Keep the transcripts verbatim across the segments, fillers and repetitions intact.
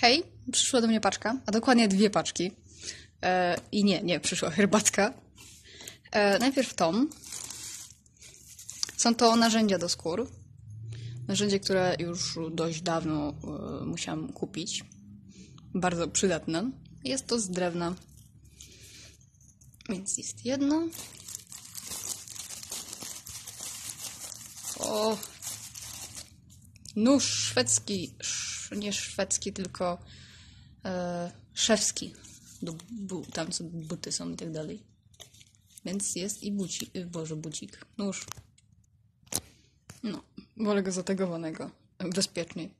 Hej, przyszła do mnie paczka, a dokładnie dwie paczki. E, I nie, nie, przyszła herbatka. E, najpierw tą. Są to narzędzia do skór. Narzędzie, które już dość dawno e, musiałam kupić. Bardzo przydatne. Jest to z drewna. Więc jest jedno. O! Nóż szwedzki. Sz, nie szwedzki, tylko e, szewski. Do, bu, tam co buty są i tak dalej. Więc jest i bucik. Boże, bucik. Nóż. No, wolę go zategowanego. Bezpieczniej.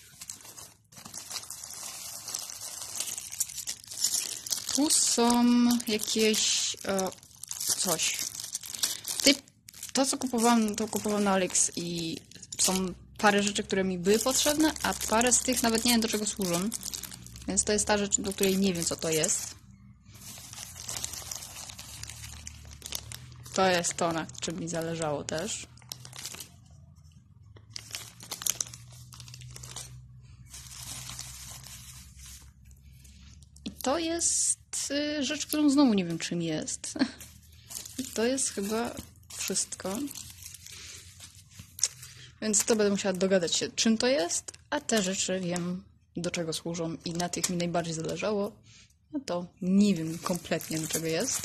Tu są jakieś e, coś. Ty, to co kupowałam, to kupowałam na Alex i są parę rzeczy, które mi były potrzebne, a parę z tych nawet nie wiem do czego służą. Więc to jest ta rzecz, do której nie wiem co to jest. To jest to, na czym mi zależało też. I to jest y, rzecz, którą znowu nie wiem czym jest. I to jest chyba wszystko. Więc to będę musiała dogadać się, czym to jest, a te rzeczy wiem, do czego służą i na tych mi najbardziej zależało. No to nie wiem kompletnie, do czego jest.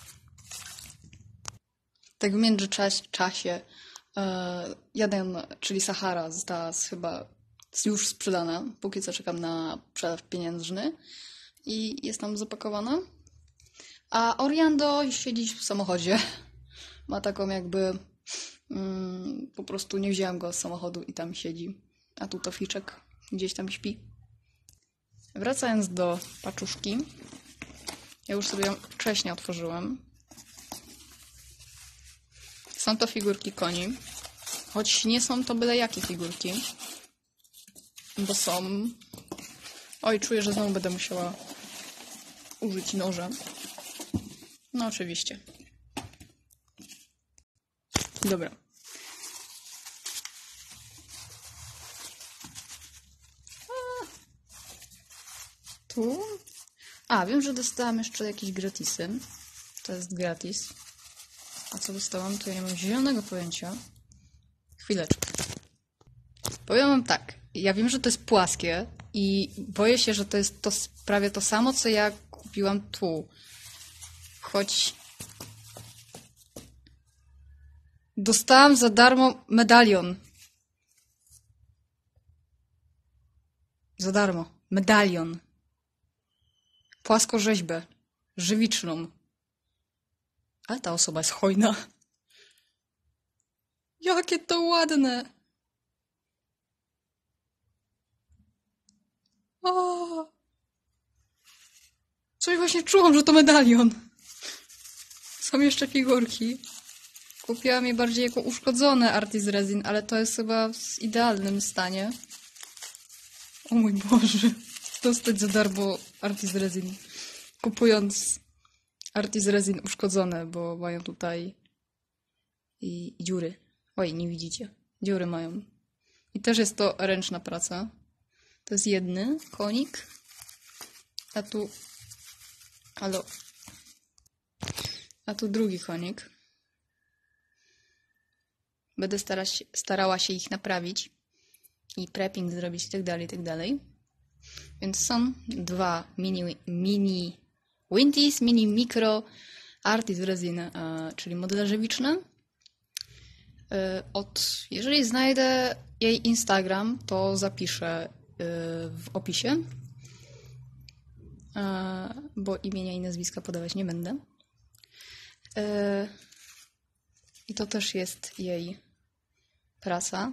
Tak w międzyczasie e, jeden, czyli Sahara, została chyba już sprzedana. Póki co czekam na przelew pieniężny i jest tam zapakowana. A Oriando siedzi w samochodzie. Ma taką jakby... Mm, po prostu nie wzięłam go z samochodu i tam siedzi. A tu Toficzek gdzieś tam śpi. Wracając do paczuszki. Ja już sobie ją wcześniej otworzyłam. Są to figurki koni. Choć nie są to byle jakie figurki. Bo są... Oj, czuję, że znowu będę musiała użyć noża. No oczywiście. Dobra. A, tu? A, wiem, że dostałam jeszcze jakieś gratisy. To jest gratis. A co dostałam, to ja nie mam zielonego pojęcia. Chwileczkę. Powiem wam tak. Ja wiem, że to jest płaskie i boję się, że to jest to prawie to samo, co ja kupiłam tu. Choć... Dostałam za darmo medalion. Za darmo. Medalion. Płaskorzeźbę. Żywiczną. Ale ta osoba jest hojna. Jakie to ładne. O! Coś właśnie czułam, że to medalion. Są jeszcze figurki. Kupiłam je bardziej jako uszkodzone Artis Resin, ale to jest chyba w idealnym stanie. O mój Boże. Dostać za darmo Artis Resin. Kupując Artis Resin uszkodzone, bo mają tutaj i, i dziury. Oj, nie widzicie. Dziury mają. I też jest to ręczna praca. To jest jedny konik. A tu... Halo. A tu drugi konik. Będę starać, starała się ich naprawić i prepping zrobić i tak dalej, i tak dalej. Więc są dwa mini, mini Winties, mini micro Artis Resin, e, czyli modele żywiczne. E, od, jeżeli znajdę jej Instagram, to zapiszę e, w opisie, e, bo imienia i nazwiska podawać nie będę. E, I to też jest jej praca.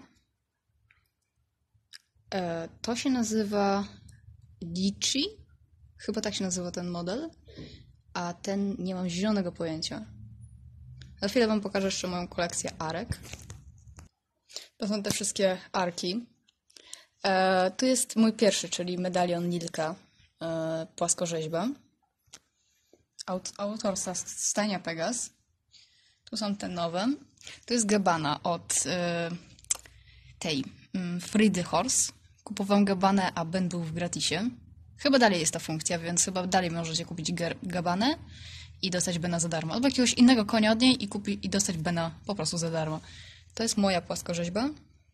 E, to się nazywa Dici. Chyba tak się nazywa ten model. A ten nie mam zielonego pojęcia. Za chwilę wam pokażę jeszcze moją kolekcję arek. To są te wszystkie arki. E, tu jest mój pierwszy, czyli medalion Nilka. E, płaskorzeźba. Aut autorstwa Stania Pegas. Tu są te nowe. To jest Gabbana od y, tej y, Fridy Horse. kupowałam gabanę, a Ben był w gratisie. Chyba dalej jest ta funkcja, więc chyba dalej możecie kupić gabanę i dostać Bena za darmo. Albo jakiegoś innego konia od niej i, kupi, i dostać Bena po prostu za darmo. To jest moja płaskorzeźba.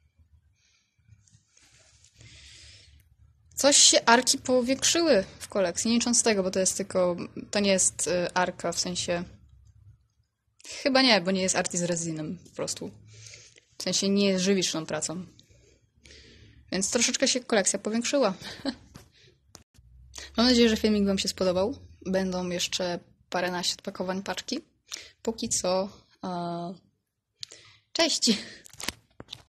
Coś się arki powiększyły w kolekcji, nie licząc tego, bo to jest tylko... To nie jest y, arka, w sensie... Chyba nie, bo nie jest arti z resinem po prostu. W sensie nie jest żywiczną pracą. Więc troszeczkę się kolekcja powiększyła. Mam nadzieję, że filmik wam się spodobał. Będą jeszcze paręnaście odpakowań paczki. Póki co... Uh... Cześć!